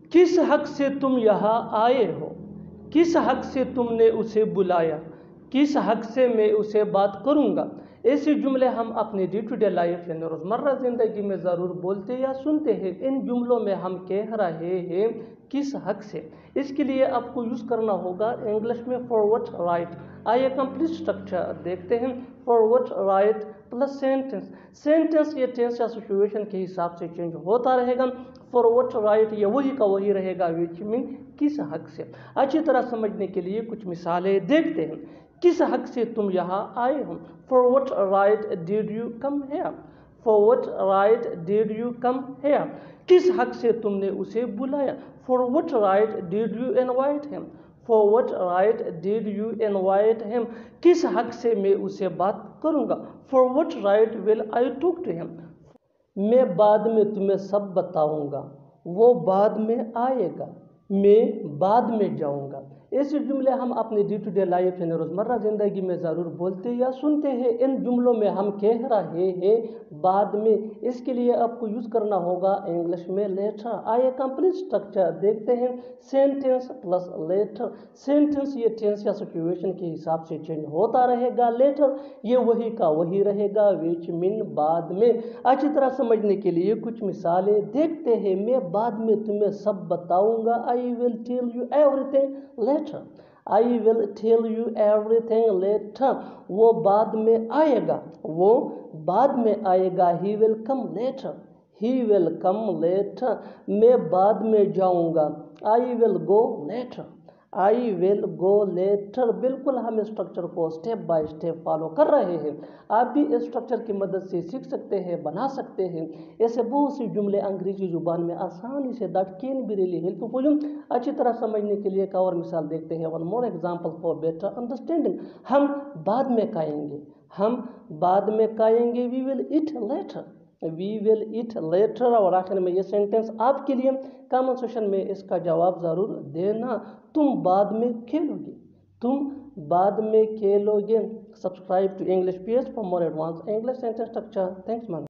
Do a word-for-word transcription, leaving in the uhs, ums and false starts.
किस हक से तुम यहाँ आए हो, किस हक से तुमने उसे बुलाया, किस हक से मैं उसे बात करूँगा। ऐसे जुमले हम अपने डे टू डे लाइफ यानी रोज़मर्रा ज़िंदगी में ज़रूर बोलते या सुनते हैं। इन जुमलों में हम कह रहे हैं किस हक से। इसके लिए आपको यूज़ करना होगा इंग्लिश में फॉरवर्ड राइट। आइए कंप्लीट स्ट्रक्चर देखते हैं। Forward right plus sentence. Sentence ये टेंस या सिचुएशन के हिसाब से चेंज होता रहेगा। फॉरवर्ड राइट ये वही का वही रहेगा विच मीन किस हक से। अच्छी तरह समझने के लिए कुछ मिसालें देखते हैं। किस हक से तुम यहाँ आए हो। For what right did you come here? For what right did you come here? किस हक से तुमने उसे बुलाया। For what right did you invite him? For what right did you invite him? किस हक से मैं उसे बात करूँगा। For what right will I talk to him? मैं बाद में तुम्हें सब बताऊँगा। वो बाद में आएगा। मैं बाद में जाऊँगा। ऐसे जुमले हम अपने डे टू डे लाइफ यानी रोज़मर्रा ज़िंदगी में ज़रूर बोलते या सुनते हैं। इन जुमलों में हम कह रहे हैं बाद में। इसके लिए आपको यूज़ करना होगा इंग्लिश में लेटर। आइए कंप्लीट स्ट्रक्चर देखते हैं। Sentence plus later. सेंटेंस ये टेंस या सिचुएशन के हिसाब से चेंज होता रहेगा। लेटर ये वही का वही रहेगा विच मीन बाद में। अच्छी तरह समझने के लिए कुछ मिसालें देखते हैं। मैं बाद में तुम्हें सब बताऊँगा। I will tell you everything later. I will tell you everything later. वो बाद में आएगा। वो बाद में आएगा। He will come later. He will come later. मैं बाद में जाऊँगा। I will go later. I will go later. बिल्कुल हम स्ट्रक्चर को स्टेप बाय स्टेप फॉलो कर रहे हैं। आप भी इस स्ट्रक्चर की मदद से सीख सकते हैं, बना सकते हैं। ऐसे बहुत सी जुमले अंग्रेजी जुबान में आसानी से that can be really helpful. अच्छी तरह समझने के लिए एक और मिसाल देखते हैं। One more example for better understanding. हम बाद में खाएंगे। हम बाद में खाएंगे। We will eat later. We will eat later. और आखिर में ये सेंटेंस आपके लिए कमेंट सेक्शन में इसका जवाब ज़रूर देना। तुम बाद में खेलोगे। तुम बाद में खेलोगे। Subscribe to English page for more advance English sentence structure. Thanks ma'am.